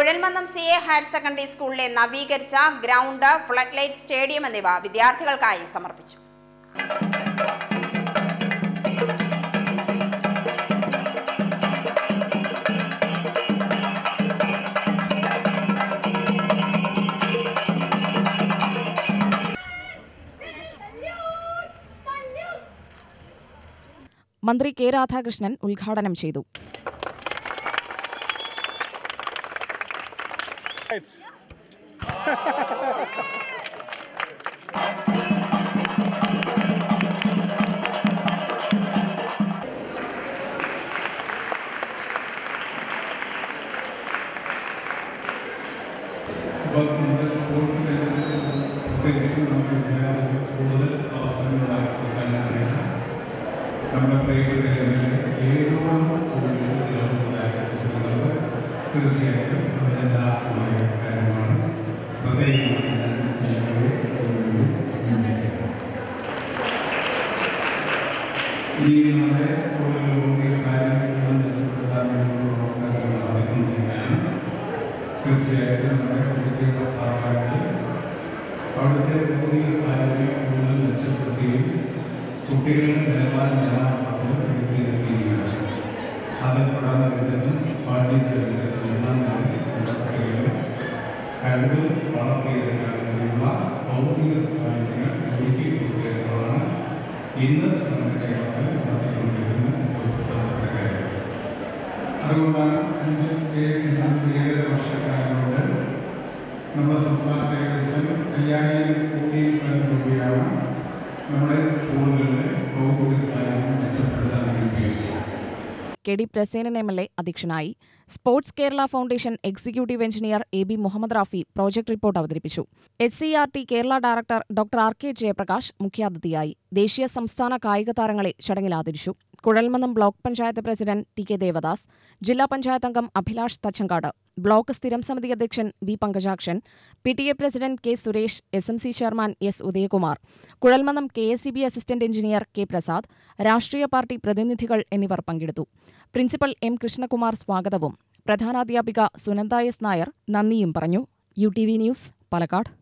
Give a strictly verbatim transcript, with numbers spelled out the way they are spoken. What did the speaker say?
Kuzhalmannam C A higher secondary സ്കൂളിലെ നവീകരിച്ച ground, flood light stadium എന്നിവ വിദ്യാർത്ഥികൾക്കായി സമർപ്പിച്ചു. മന്ത്രി കെ രാധാകൃഷ്ണൻ ഉദ്ഘാടനം ചെയ്തു. നമ്മുടെ പ്രിയപ്പെട്ട ഏഴോളം സ്കൂളുകളിൽ തീർച്ചയായിട്ടും അതെല്ലാ കാര്യമാണ്. പ്രത്യേകമായി ഈ നമ്മുടെ സ്കൂളുകളിലൂടെ കാര്യങ്ങൾ മെച്ചപ്പെടുത്താൻ നടത്തുന്നതിനാണ് തീർച്ചയായിട്ടും നമ്മുടെ വിദ്യാഭ്യാസ സ്ഥാപനങ്ങളിൽ അവിടുത്തെ പുതിയ സാഹചര്യം കൂടുതൽ മെച്ചപ്പെടുത്തുകയും കുട്ടികളുടെ നിലവാരം നിലവാരമാക്കുന്നത് വിദ്യാഭ്യാസ അത് തുടർന്ന് വിദ്യാഭ്യാസം പാഠ്യപദ്ധതികൾ കുട്ടികൾ കഴിവ് വളർത്തിയെടുക്കാനുള്ള ഭൗതിക സാഹചര്യങ്ങൾ ഒരുക്കി കൊടുക്കുന്നതാണ് ഇന്ന് നമ്മുടെ കേരളത്തിൽ നടത്തിക്കൊണ്ടിരിക്കുന്ന പ്രധാനപ്പെട്ട കാര്യം. അതുകൊണ്ടാണ് അഞ്ച് ഏഴര വർഷക്കാലങ്ങളുടെ നമ്മുടെ സംസ്ഥാനത്തെ ഏകദേശം അയ്യായിരം കോടി രൂപയാണ് നമ്മുടെ സ്കൂളുകളിലെ ഭൗതിക സാഹചര്യം മെച്ചപ്പെടുത്താൻ ഉപയോഗിച്ചത്. K D Prasenan M L A അധ്യക്ഷനായി. Sports Kerala foundation executive engineer A B Muhammad Rafi project report അവതരിപ്പിച്ചു. S C R T Kerala director doctor R K Jayaprakash മുഖ്യാതിഥിയായി. ദേശീയ സംസ്ഥാന കായിക താരങ്ങളെ ചടങ്ങിൽ ആദരിച്ചു. Kuzhalmannam block panchayat president T K Devadas, ജില്ലാ പഞ്ചായത്ത് അംഗം അഭിലാഷ് തച്ചങ്കാട്, ബ്ലോക്ക് സ്ഥിരം സമിതി അധ്യക്ഷൻ V Pankajakshan, P T A president K Suresh, S M C chairman S Udayakumar, Kuzhalmannam K S E B assistant engineer K Prasad, രാഷ്ട്രീയ പാർട്ടി പ്രതിനിധികൾ എന്നിവർ പങ്കെടുത്തു. പ്രിൻസിപ്പൽ എം കൃഷ്ണകുമാർ സ്വാഗതവും പ്രധാനാധ്യാപിക സുനന്ദ എസ് നായർ നന്ദിയും പറഞ്ഞു. U T V news, Palakkad.